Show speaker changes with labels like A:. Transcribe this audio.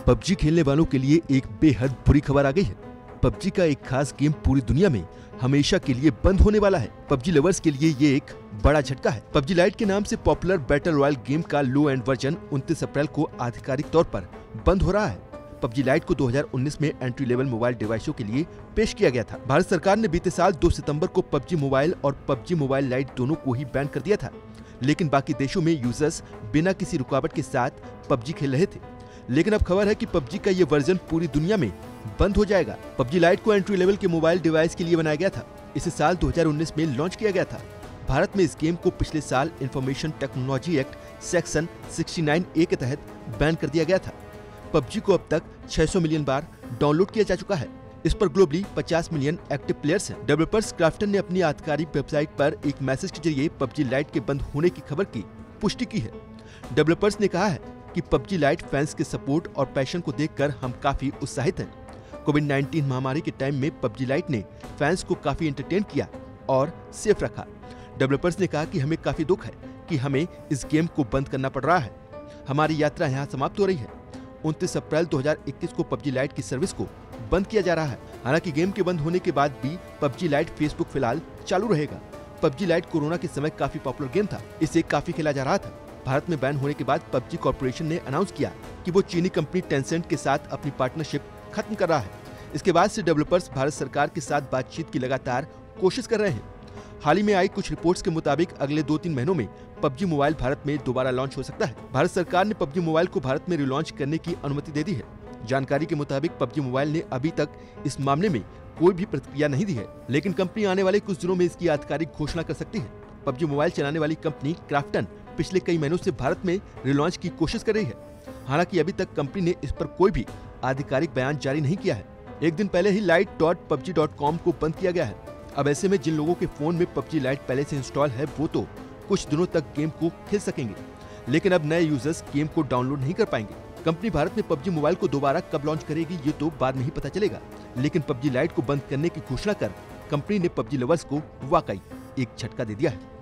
A: PUBG खेलने वालों के लिए एक बेहद बुरी खबर आ गई है। पबजी का एक खास गेम पूरी दुनिया में हमेशा के लिए बंद होने वाला है। पबजी लवर्स के लिए ये एक बड़ा झटका है। पबजी लाइट के नाम से पॉपुलर बैटल रॉयल गेम का लो एंड वर्जन 29 अप्रैल को आधिकारिक तौर पर बंद हो रहा है। पबजी लाइट को 2019 में एंट्री लेवल मोबाइल डिवाइसों के लिए पेश किया गया था। भारत सरकार ने बीते साल 2 सितंबर को पबजी मोबाइल और पबजी मोबाइल लाइट दोनों को ही बैन कर दिया था, लेकिन बाकी देशों में यूजर्स बिना किसी रुकावट के साथ पबजी खेल रहे थे। लेकिन अब खबर है कि पबजी का ये वर्जन पूरी दुनिया में बंद हो जाएगा। पबजी लाइट को एंट्री लेवल के मोबाइल डिवाइस के लिए बनाया गया था। इसे साल 2019 में लॉन्च किया गया था। भारत में इस गेम को पिछले साल information technology act section 69A के तहत बैन कर दिया गया था। पबजी को अब तक 600 मिलियन बार डाउनलोड किया जा चुका है। इस पर ग्लोबली 50 मिलियन एक्टिव प्लेयर्स हैं। डेवलपर्स क्राफ्टन ने अपनी आधिकारिक वेबसाइट पर एक मैसेज के जरिए पबजी लाइट के बंद होने की खबर की पुष्टि की है। डेवलपर्स ने कहा है कि पबजी लाइट फैंस के सपोर्ट और पैशन को देखकर हम काफी उत्साहित हैं। कोविड-19 महामारी के टाइम में पबजी लाइट ने फैंस को काफी एंटरटेन किया और सेफ रखा। डेवलपर्स ने कहा कि हमें काफी दुख है कि हमें इस गेम को बंद करना पड़ रहा है। हमारी यात्रा यहाँ समाप्त हो रही है। 29 अप्रैल 2021 को पबजी लाइट की सर्विस को बंद किया जा रहा है। हालांकि गेम के बंद होने के बाद भी पबजी लाइट फेसबुक फिलहाल चालू रहेगा। पबजी लाइट कोरोना के समय काफी पॉपुलर गेम था। इसे काफी खेला जा रहा था। भारत में बैन होने के बाद पबजी कॉर्पोरेशन ने अनाउंस किया कि वो चीनी कंपनी टेंसेंट के साथ अपनी पार्टनरशिप खत्म कर रहा है। इसके बाद से डेवलपर्स भारत सरकार के साथ बातचीत की लगातार कोशिश कर रहे हैं। हाल ही में आई कुछ रिपोर्ट्स के मुताबिक अगले 2-3 महीनों में पबजी मोबाइल भारत में दोबारा लॉन्च हो सकता है। भारत सरकार ने पबजी मोबाइल को भारत में रिलॉन्च करने की अनुमति दे दी है। जानकारी के मुताबिक पबजी मोबाइल ने अभी तक इस मामले में कोई भी प्रतिक्रिया नहीं दी है, लेकिन कंपनी आने वाले कुछ दिनों में इसकी आधिकारिक घोषणा कर सकती है। पबजी मोबाइल चलाने वाली कंपनी क्राफ्टन पिछले कई महीनों से भारत में रिलॉन्च की कोशिश कर रही है। हालांकि अभी तक कंपनी ने इस पर कोई भी आधिकारिक बयान जारी नहीं किया है। एक दिन पहले ही light.pubg.com को बंद किया गया है। अब ऐसे में जिन लोगों के फोन में पबजी लाइट पहले से इंस्टॉल है वो तो कुछ दिनों तक गेम को खेल सकेंगे, लेकिन अब नए यूजर्स गेम को डाउनलोड नहीं कर पाएंगे। कंपनी भारत में पबजी मोबाइल को दोबारा कब लॉन्च करेगी ये तो बाद में ही पता चलेगा, लेकिन पबजी लाइट को बंद करने की घोषणा कर कंपनी ने पबजी लवर्स को वाकई एक झटका दे दिया है।